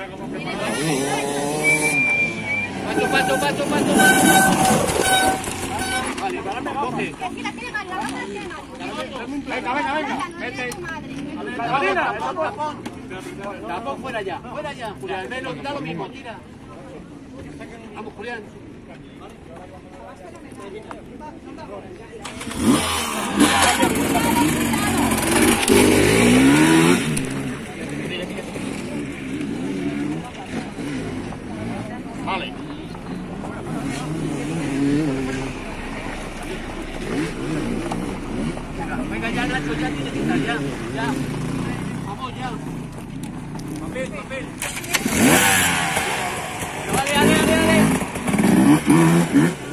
Paso. Vale, coge. Venga. Vete. Tapón fuera ya, Julián. Da lo mismo, tira. Vamos, Julián. Vale. Venga ya, Nacho, ya tiene que estar, ya. Vamos, ya. Papel. Dale.